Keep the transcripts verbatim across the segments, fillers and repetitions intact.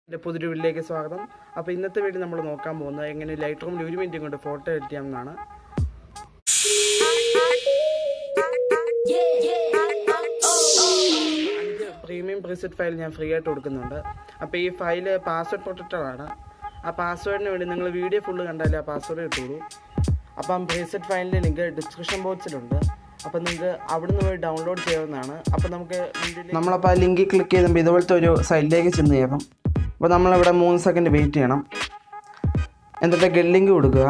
പുതിയൊരു വീഡിയോയിലേക്ക് സ്വാഗതം. അപ്പോൾ ഇന്നത്തെ വീഡിയോ നമ്മൾ നോക്കാൻ പോകുന്നത് എങ്ങനെ ലൈറ്റ്റൂമിൽ ഒരു മിനിറ്റ് കൊണ്ട് ഫോട്ടോ എഡിറ്റ് ചെയ്യാമെന്നാണ്. അഞ്ച് പ്രീമിയം പ്രീസെറ്റ് ഫയൽ ഞാൻ ഫ്രീ ആയിട്ട് കൊടുക്കുന്നുണ്ട്. അപ്പോൾ ഈ ഫയൽ പാസ്വേഡ് പ്രൊട്ടക്റ്റഡ് ആണ്. ആ പാസ്വേഡിന് വേണ്ടി നിങ്ങൾ വീഡിയോ ഫുള്ള് കണ്ടാലേ ആ പാസ്വേഡ് കിട്ടുള്ളൂ. അപ്പം പ്രീസെറ്റ് ഫയലിൻ്റെ ലിങ്ക് ഡിസ്ക്രിപ്ഷൻ ബോക്സിലുണ്ട്. അപ്പോൾ നിങ്ങൾക്ക് അവിടെ നിന്ന് പോയി ഡൗൺലോഡ് ചെയ്യാവുന്നതാണ്. അപ്പോൾ നമുക്ക് നമ്മളപ്പോൾ ആ ലിങ്കിൽ ക്ലിക്ക് ചെയ്യുമ്പോൾ ഇതുപോലത്തെ ഒരു സൈഡിലേക്ക് ചെന്ന് കയറും. അപ്പോൾ നമ്മളിവിടെ മൂന്ന് സെക്കൻഡ് വെയിറ്റ് ചെയ്യണം. എന്നിട്ട് ഗെല്ലിങ് കൊടുക്കുക.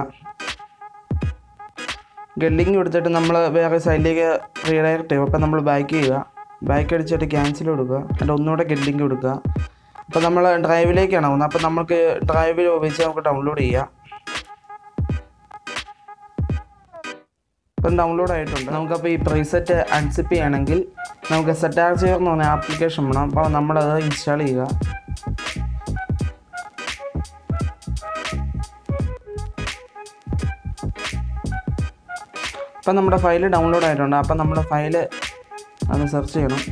ഗെല്ലിങ് കൊടുത്തിട്ട് നമ്മൾ വേറെ സൈഡിലേക്ക് റീഡയറക്റ്റ് ചെയ്യും. അപ്പോൾ നമ്മൾ ബാക്ക് ചെയ്യുക. ബാക്ക് അടിച്ചിട്ട് ക്യാൻസൽ കൊടുക്കുക. എന്നിട്ട് ഒന്നുകൂടെ ഗെല്ലിങ് കൊടുക്കുക. അപ്പോൾ നമ്മൾ ഡ്രൈവിലേക്കാണ് പോകുന്നത്. അപ്പോൾ നമുക്ക് ഡ്രൈവിൽ ഉപയോഗിച്ച് നമുക്ക് ഡൗൺലോഡ് ചെയ്യാം. ഇപ്പം ഡൗൺലോഡ് ആയിട്ടുണ്ട്. നമുക്കപ്പോൾ ഈ പ്രീസെറ്റ് അൺസിപ്പ് ചെയ്യണമെങ്കിൽ നമുക്ക് സെറ്റാർച്ചർ എന്ന് പറഞ്ഞ ആപ്ലിക്കേഷൻ വേണം. അപ്പോൾ നമ്മളത് ഇൻസ്റ്റാൾ ചെയ്യുക. അപ്പം നമ്മുടെ ഫയൽ ഡൗൺലോഡ് ആയിട്ടുണ്ട്. അപ്പം നമ്മുടെ ഫയൽ അത് സെർച്ച് ചെയ്യണം.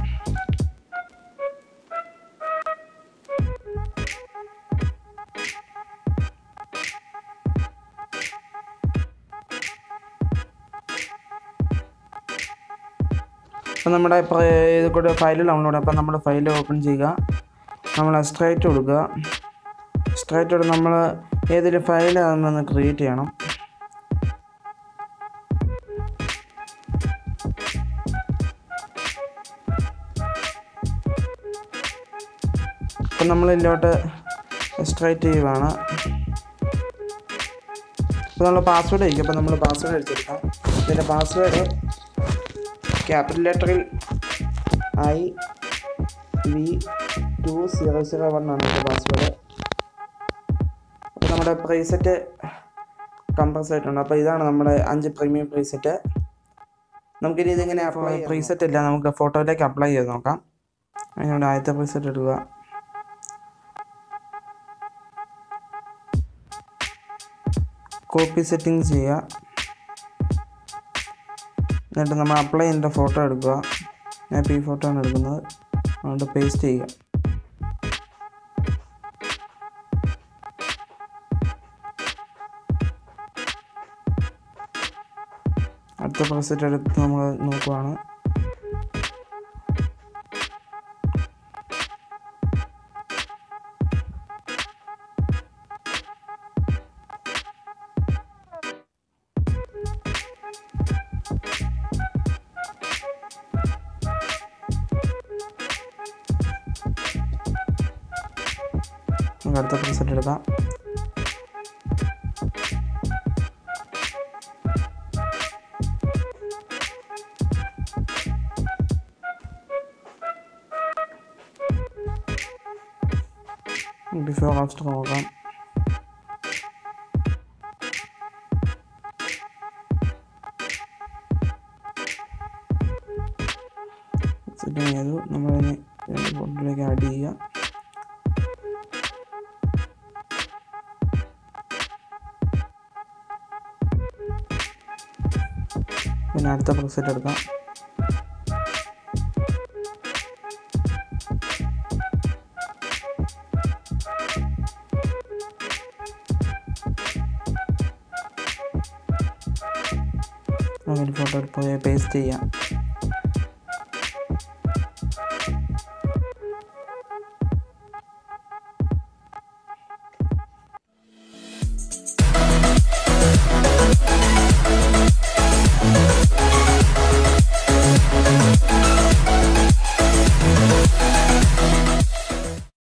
അപ്പം നമ്മുടെ ഇത് കൂടെ ഫയൽ ഡൗൺലോഡ്. അപ്പം നമ്മുടെ ഫയൽ ഓപ്പൺ ചെയ്യുക. നമ്മൾ എക്സ്ട്രാക്റ്റ് കൊടുക്കുക. എക്സ്ട്രാക്റ്റ് കൊടുത്ത് നമ്മൾ ഏതൊരു ഫയൽ അതൊന്ന് ക്രിയേറ്റ് ചെയ്യണം. അപ്പം നമ്മൾ ഇതിലോട്ട് എക്സ്ട്രാക്റ്റ് ചെയ്യുകയാണ്. അപ്പോൾ നമ്മൾ പാസ്വേഡ് അയക്കും. അപ്പോൾ നമ്മൾ പാസ്വേഡ് അടിച്ചെടുക്കാം. ഇതിൻ്റെ പാസ്വേഡ് ക്യാപിറ്റൽ ലെറ്ററിൽ I V two zero zero one ആണ് എൻ്റെ പാസ്വേഡ്. അപ്പോൾ നമ്മുടെ പ്രീസെറ്റ് കംപ്രസ് ആയിട്ടുണ്ട്. അപ്പോൾ ഇതാണ് നമ്മുടെ അഞ്ച് പ്രീമിയം പ്രീസെറ്റ്. നമുക്കിനി ഇതിങ്ങനെ അപ്ലൈ പ്രീസെറ്റ് ഇല്ല, നമുക്ക് ഫോട്ടോയിലേക്ക് അപ്ലൈ ചെയ്ത് നോക്കാം. അതിനോട് ആദ്യത്തെ പ്രീസെറ്റ് എടുക്കുക. കോപ്പി സെറ്റിങ്സ് ചെയ്യുക. എന്നിട്ട് നമ്മൾ അപ്ലൈ ചെയ്യേണ്ട ഫോട്ടോ എടുക്കുക. ഞാൻ ഇപ്പോൾ ഈ ഫോട്ടോ ആണ് എടുക്കുന്നത്. അതുകൊണ്ട് പേസ്റ്റ് ചെയ്യുക. അടുത്ത പ്രീസെറ്റ് എടുത്ത് നമ്മൾ നോക്കുവാണ്. അടുത്ത പ്രീസെറ്റ് എടുക്കാം. ബിഫോർ ആഫ്റ്റർ നോക്കാം. സെറ്റിങ് ചെയ്തു. നമ്മളിനി ഫോട്ടോയിലേക്ക് ആഡ് ചെയ്യുക. പിന്നെ അടുത്ത പ്രീസെറ്റ് എടുക്കാം. നമുക്ക് ഫോട്ടോ പോയി പേസ്റ്റ് ചെയ്യാം.